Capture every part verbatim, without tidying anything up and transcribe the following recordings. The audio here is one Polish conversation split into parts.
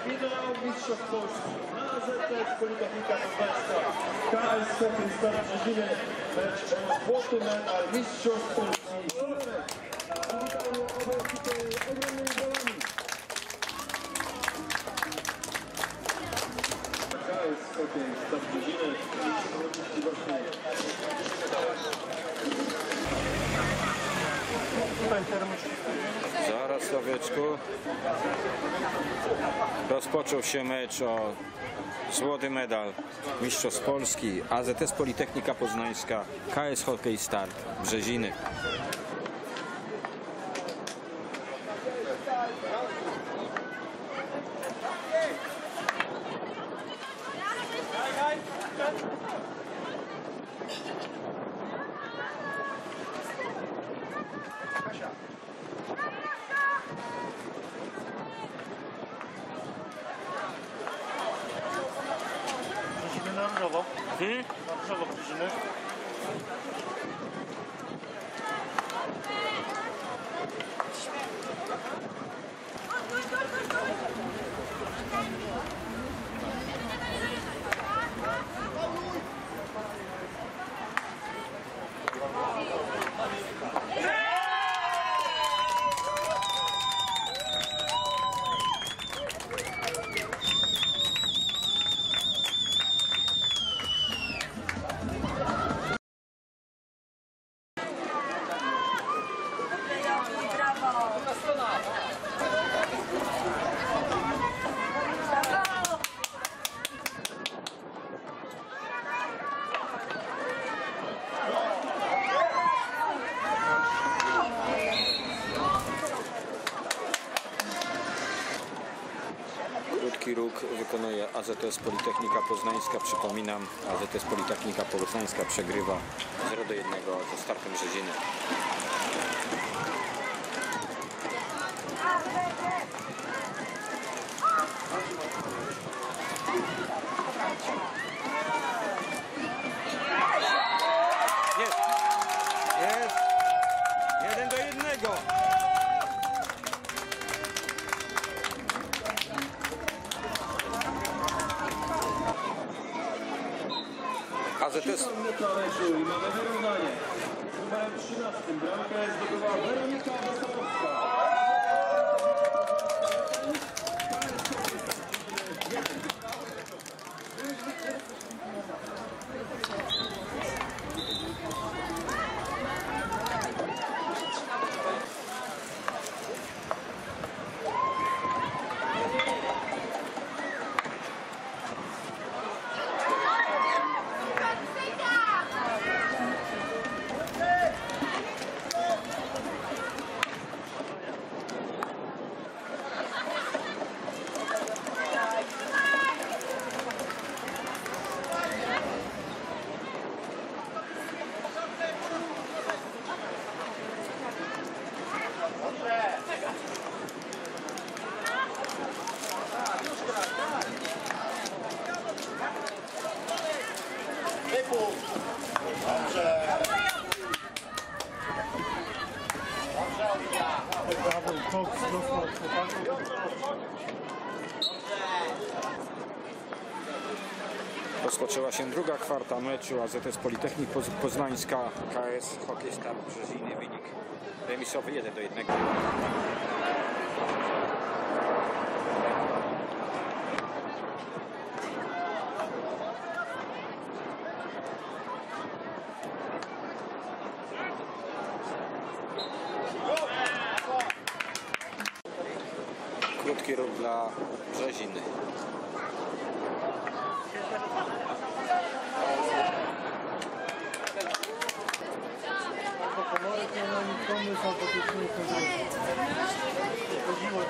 finał Mistrzostw Polski na A Z S Politechnika Poznańska. K S Hokej Stal Brzeziny, mecz o złoty medal Mistrzostw Polski. Witają oba ekipy ogromnymi golami. K S Hokej Stal Brzeziny, oczywiście właśnie. Zaraz, Sławieczku. Rozpoczął się mecz o złoty medal Mistrzostw Polski. A Z S Politechnika Poznańska, K S Hokej Start Brzeziny. Na różowo. Hmm? Na różowo Brzeziny. Krótki róg wykonuje A Z S Politechnika Poznańska. Przypominam, A Z S Politechnika Poznańska przegrywa zero do jednego ze Startem Brzeziny. Jest! Jest! Jeden do jednego! A Z S. I mamy wyrównanie. Z numerem trzynastym bramkę zdobyła Weronika Wesołowska. Rozpoczęła się druga kwarta meczu A Z S Politechnik Poznańska, K S Hokej Start Brzeziny. Wynik remisowy jeden do jednego. Krótki ruch dla Brzeziny. Komorek nie ma nikomu, są faktycznie chodziło.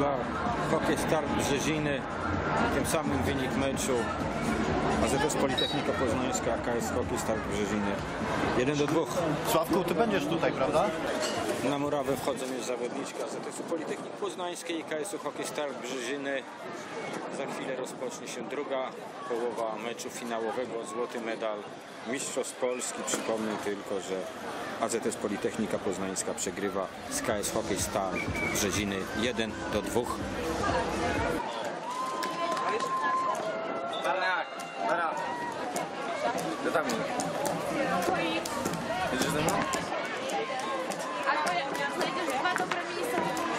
dla Hokej Start Brzeziny. Tym samym wynik meczu A Z S Politechnika Poznańska, K S Hokej Start Brzeziny jeden do dwóch. Sławku, ty będziesz tutaj, prawda? Na murawę wchodzą już zawodniczki A Z S Politechniki Poznańskiej i K S Hokej Start Brzeziny. Za chwilę rozpocznie się druga połowa meczu finałowego. Złoty medal Mistrzostw Polski. Przypomnę tylko, że A Z S Politechnika Poznańska przegrywa z K S Hokej Start Brzeziny jeden do dwóch. Do tam Jedziesz ze mną? Ale znajdziesz dwa dobre miejsca.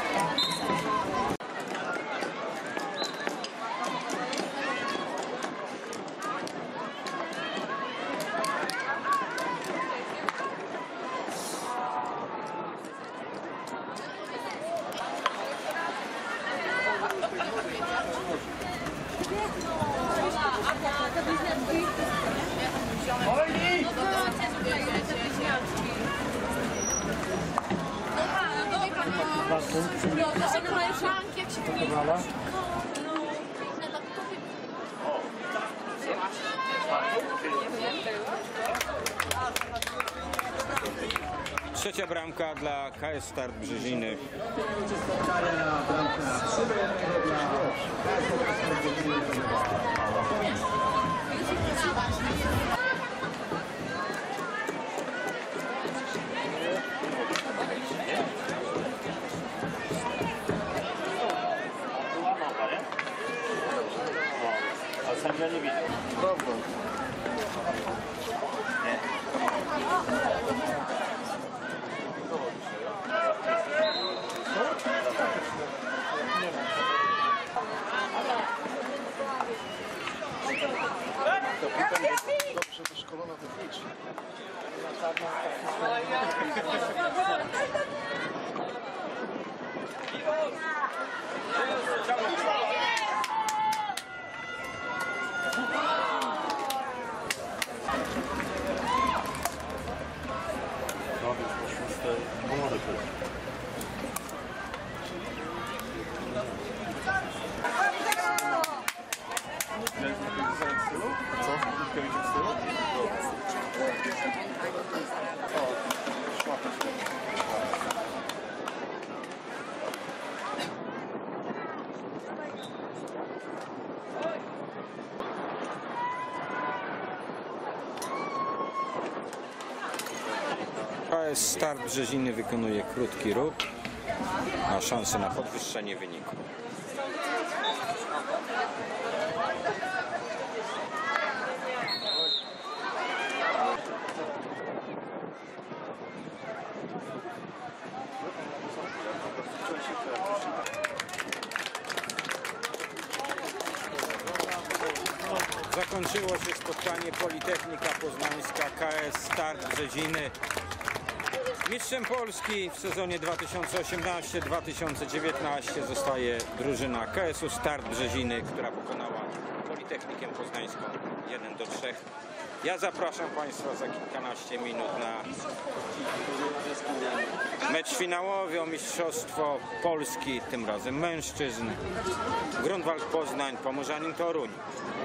Trzecia bramka dla K S Start Brzeziny. A sędzia nie widzi. Dobrze wyszkolona technicznie. K S Start Brzeziny wykonuje krótki ruch. Ma szansę na podwyższenie wyniku. Zakończyło się spotkanie Politechnika Poznańska, K S Start Brzeziny. Mistrzem Polski w sezonie dwa tysiące osiemnastym dwa tysiące dziewiętnastym zostaje drużyna K S U Start Brzeziny, która pokonała Politechnikę Poznańską jeden do trzech. Ja zapraszam Państwa za kilkanaście minut na mecz finałowy o Mistrzostwo Polski, tym razem mężczyzn. Grunwald Poznań, Pomorzanin Toruń.